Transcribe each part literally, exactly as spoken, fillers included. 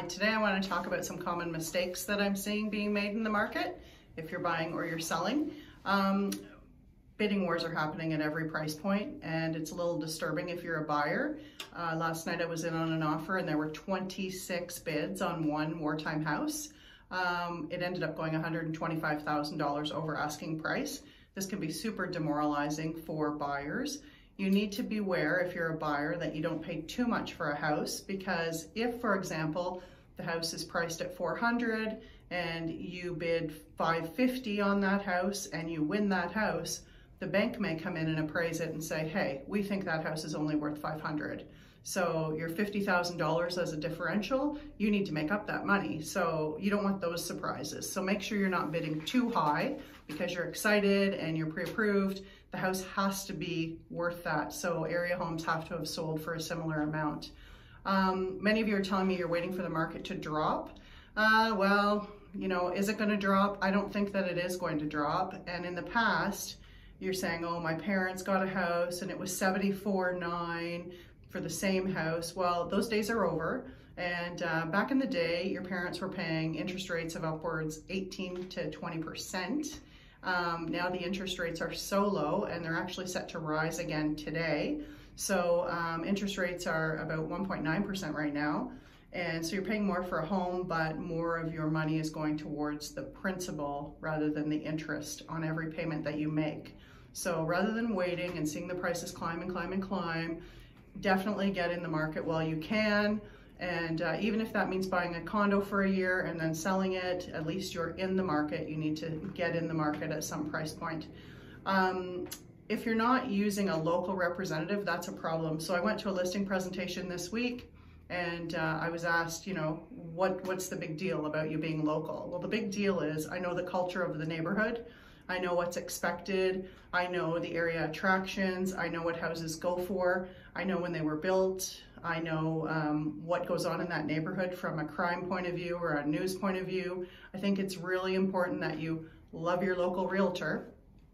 Today I want to talk about some common mistakes that I'm seeing being made in the market if you're buying or you're selling. Um, bidding wars are happening at every price point, and it's a little disturbing if you're a buyer. Uh, last night I was in on an offer and there were twenty-six bids on one wartime house. Um, it ended up going one hundred twenty-five thousand dollars over asking price. This can be super demoralizing for buyers. You need to beware if you're a buyer that you don't pay too much for a house, because if, for example, the house is priced at four hundred dollars and you bid five fifty on that house and you win that house, the bank may come in and appraise it and say, hey, we think that house is only worth five hundred dollars. So your fifty thousand dollars as a differential, you need to make up that money. So you don't want those surprises. So make sure you're not bidding too high because you're excited and you're pre-approved. The house has to be worth that. So area homes have to have sold for a similar amount. Um, many of you are telling me you're waiting for the market to drop. Uh, well, you know, is it going to drop? I don't think that it is going to drop. And in the past, you're saying, oh, my parents got a house and it was seventy-four nine for the same house. Well, those days are over. And uh, back in the day, your parents were paying interest rates of upwards eighteen to twenty percent. Um, now the interest rates are so low and they're actually set to rise again today. So um, interest rates are about one point nine percent right now. And so you're paying more for a home, but more of your money is going towards the principal rather than the interest on every payment that you make. So rather than waiting and seeing the prices climb and climb and climb, definitely get in the market while you can. And uh, even if that means buying a condo for a year and then selling it, at least you're in the market. You need to get in the market at some price point. Um, if you're not using a local representative, that's a problem. So I went to a listing presentation this week and uh, I was asked, you know, what, what's the big deal about you being local? Well, the big deal is I know the culture of the neighborhood. I know what's expected. I know the area attractions. I know what houses go for. I know when they were built. I know um, what goes on in that neighborhood from a crime point of view or a news point of view. I think it's really important that you love your local realtor.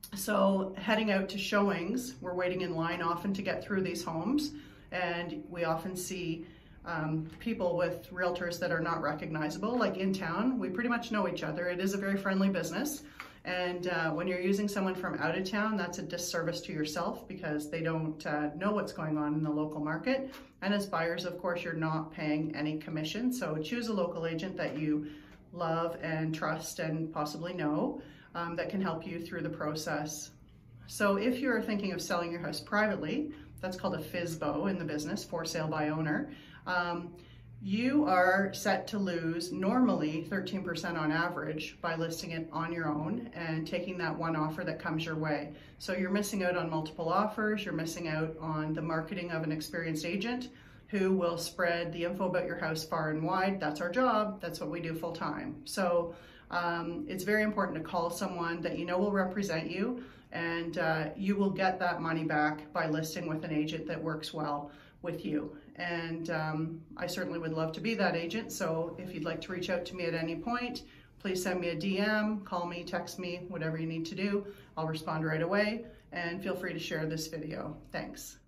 So heading out to showings, we're waiting in line often to get through these homes, and we often see um, people with realtors that are not recognizable. Like in town, we pretty much know each other. It is a very friendly business. And uh, when you're using someone from out of town, that's a disservice to yourself because they don't uh, know what's going on in the local market. And as buyers, of course, you're not paying any commission. So choose a local agent that you love and trust and possibly know um, that can help you through the process. So if you're thinking of selling your house privately, that's called a F S B O in the business, for sale by owner. Um, You are set to lose normally thirteen percent on average by listing it on your own and taking that one offer that comes your way. So you're missing out on multiple offers, you're missing out on the marketing of an experienced agent who will spread the info about your house far and wide. That's our job, that's what we do full time. So um, it's very important to call someone that you know will represent you, and uh, you will get that money back by listing with an agent that works well with you. And um, I certainly would love to be that agent. So if you'd like to reach out to me at any point, please send me a D M, call me, text me, whatever you need to do. I'll respond right away, and feel free to share this video. Thanks.